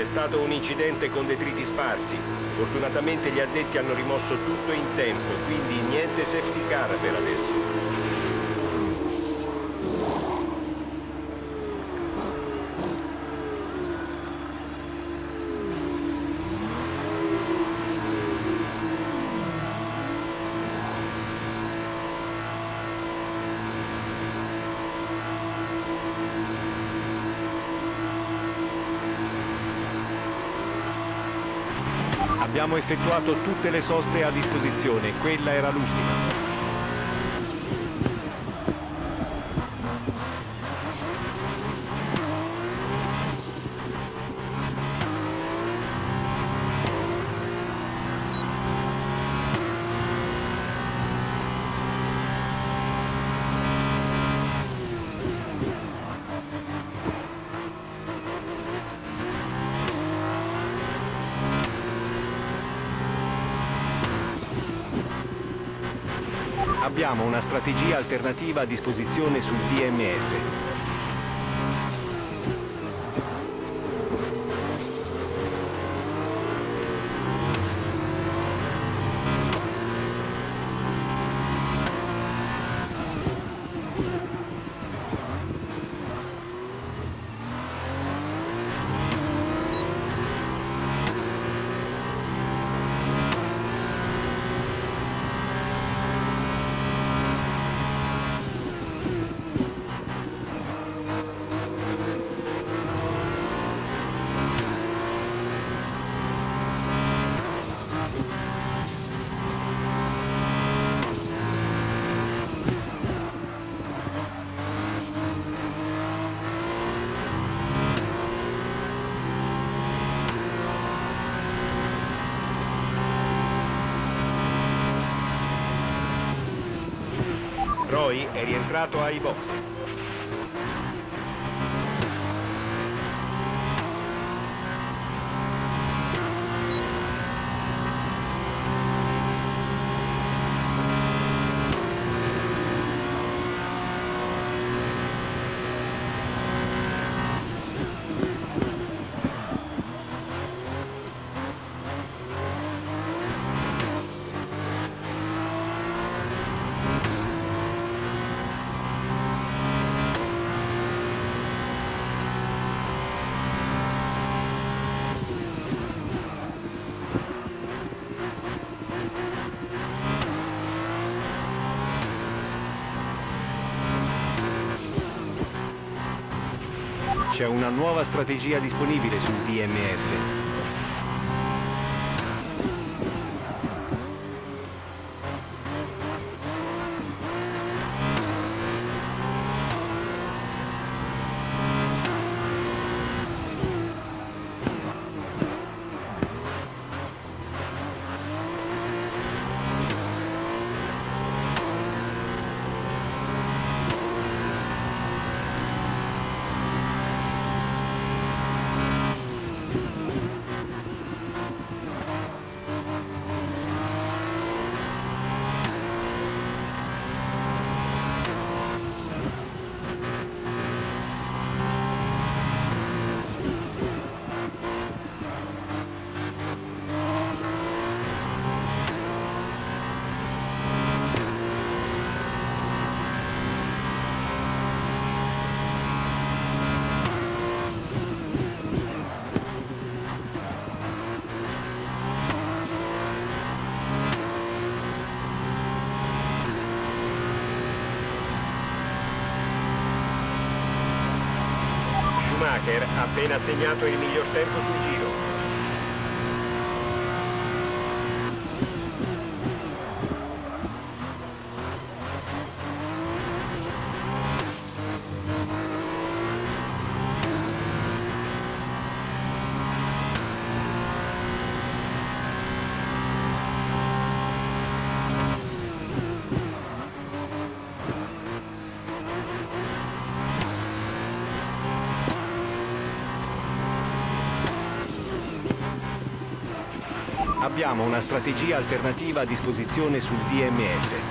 C'è stato un incidente con detriti sparsi. Fortunatamente gli addetti hanno rimosso tutto in tempo, quindi niente safety car per adesso. Abbiamo effettuato tutte le soste a disposizione, quella era l'ultima. Abbiamo una strategia alternativa a disposizione sul DMF. Roy è rientrato ai box. C'è una nuova strategia disponibile sul DMF. Schumacher ha appena segnato il miglior tempo sul giro. Abbiamo una strategia alternativa a disposizione sul DMF.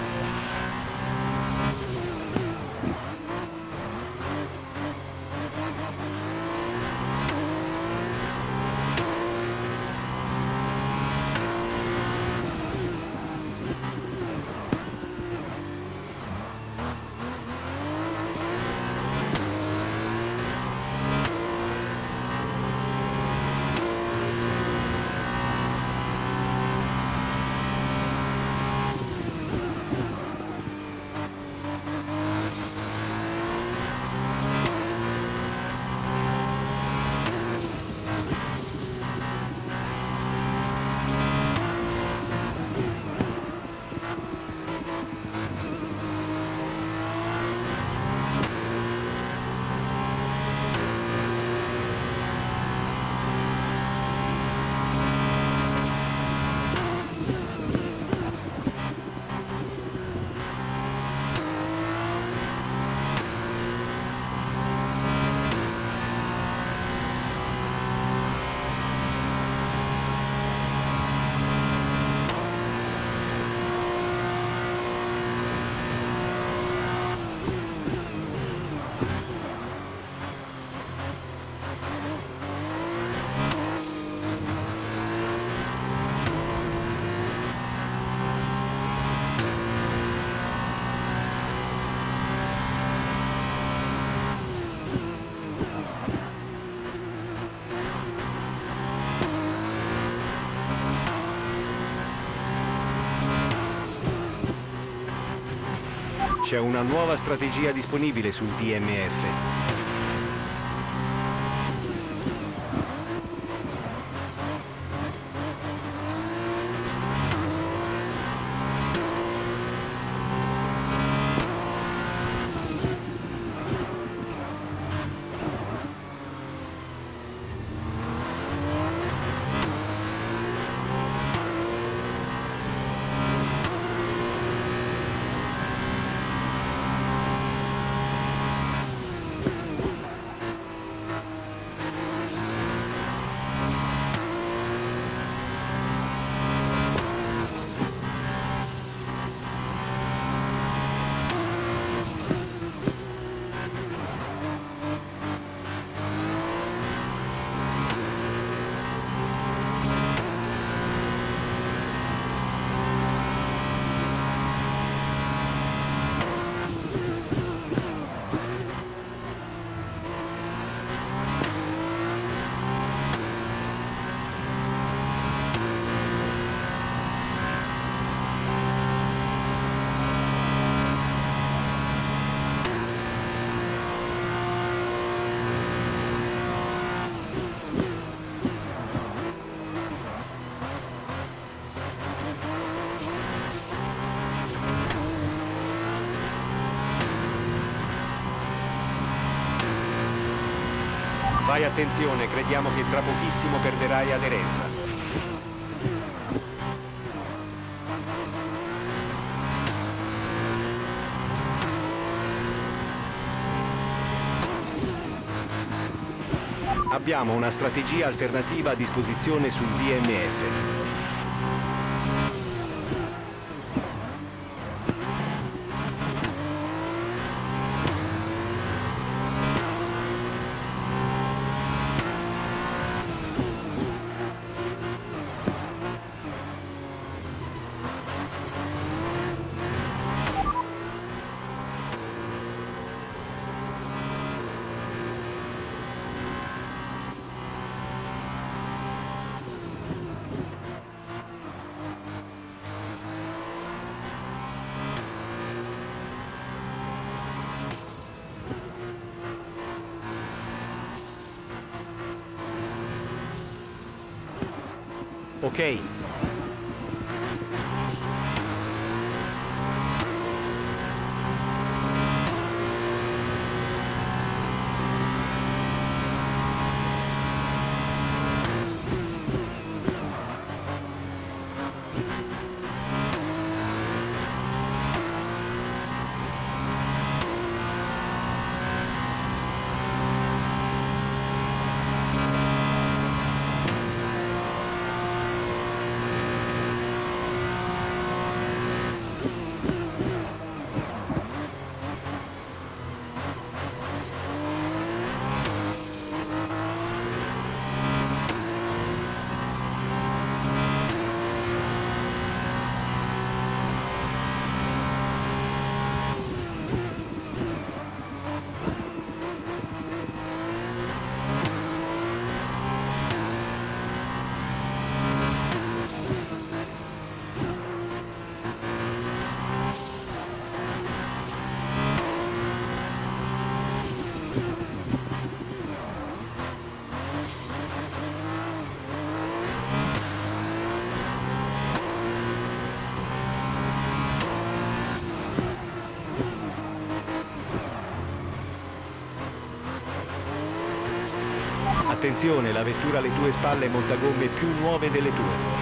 c'è una nuova strategia disponibile sul DMF. Fai attenzione, crediamo che tra pochissimo perderai aderenza. Abbiamo una strategia alternativa a disposizione sul DMF. Ok. Attenzione, la vettura alle tue spalle monta gomme più nuove delle tue.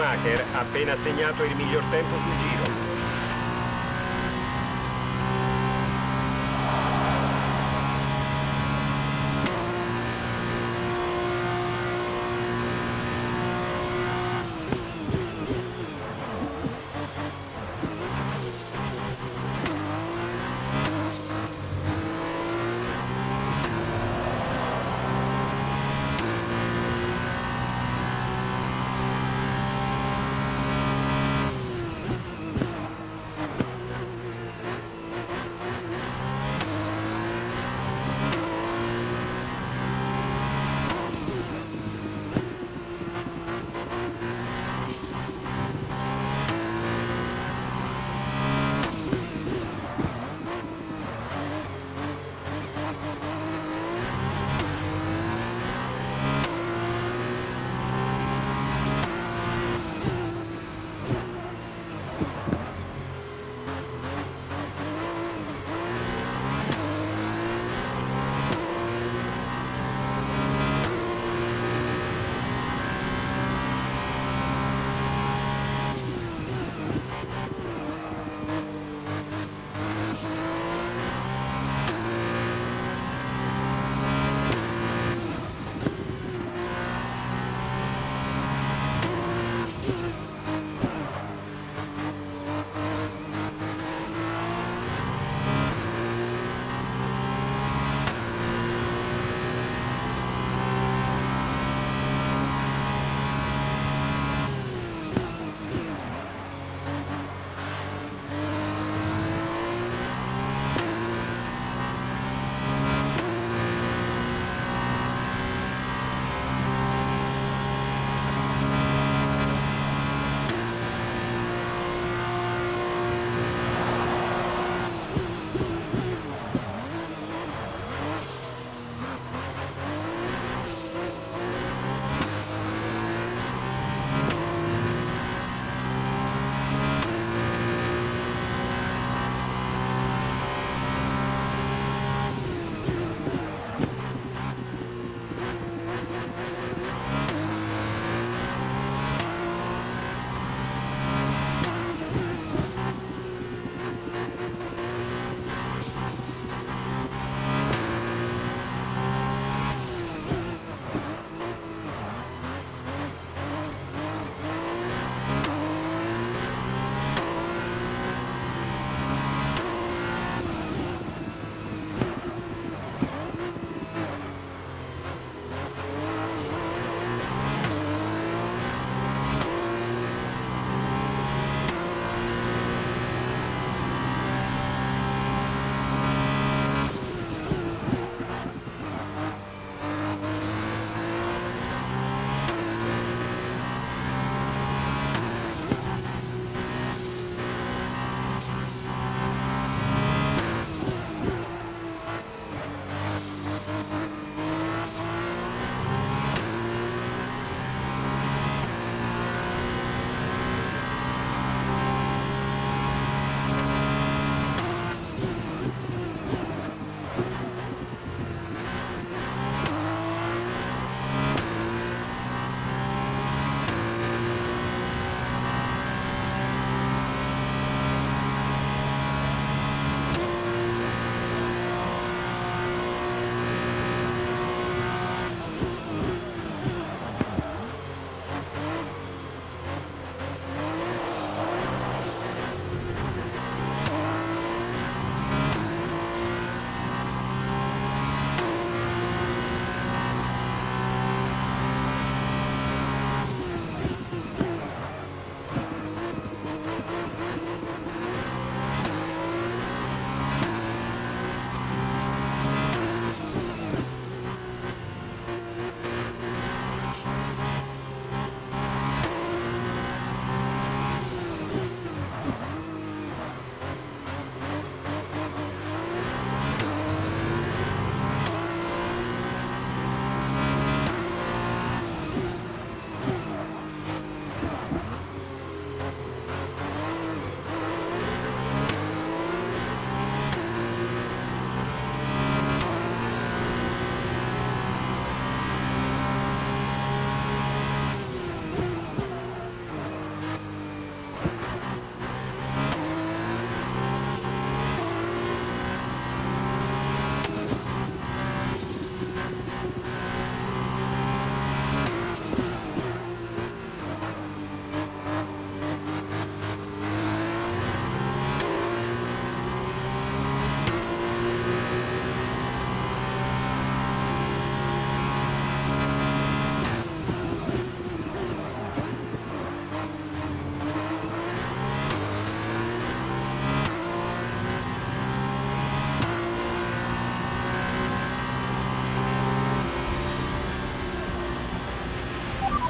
Schumacher ha appena segnato il miglior tempo sul giro.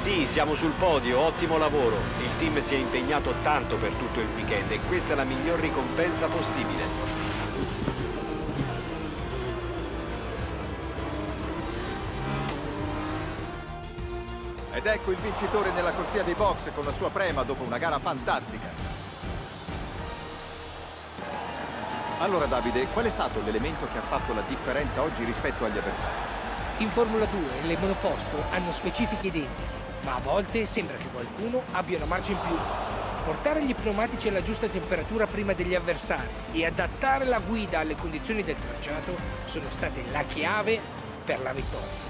Sì, siamo sul podio, ottimo lavoro. Il team si è impegnato tanto per tutto il weekend e questa è la miglior ricompensa possibile. Ed ecco il vincitore nella corsia dei box con la sua prema dopo una gara fantastica. Allora Davide, qual è stato l'elemento che ha fatto la differenza oggi rispetto agli avversari? In Formula 2 le monoposto hanno specifiche identiche, ma a volte sembra che qualcuno abbia una marcia in più. Portare gli pneumatici alla giusta temperatura prima degli avversari e adattare la guida alle condizioni del tracciato sono state la chiave per la vittoria.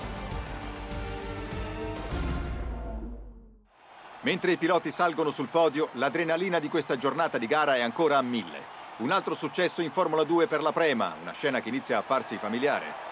Mentre i piloti salgono sul podio, l'adrenalina di questa giornata di gara è ancora a 1000. Un altro successo in Formula 2 per la Prema, una scena che inizia a farsi familiare.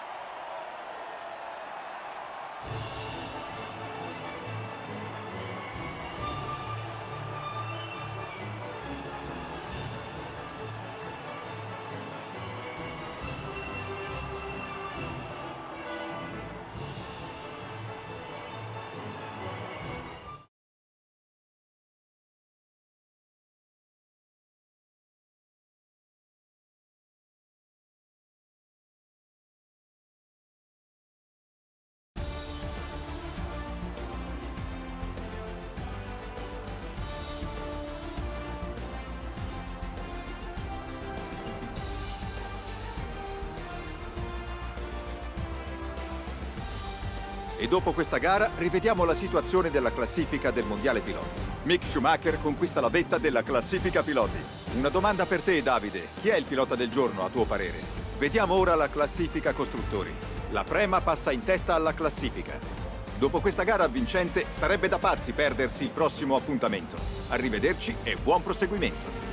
E dopo questa gara rivediamo la situazione della classifica del Mondiale Piloti. Mick Schumacher conquista la vetta della classifica piloti. Una domanda per te, Davide. Chi è il pilota del giorno, a tuo parere? Vediamo ora la classifica costruttori. La Prema passa in testa alla classifica. Dopo questa gara vincente sarebbe da pazzi perdersi il prossimo appuntamento. Arrivederci e buon proseguimento.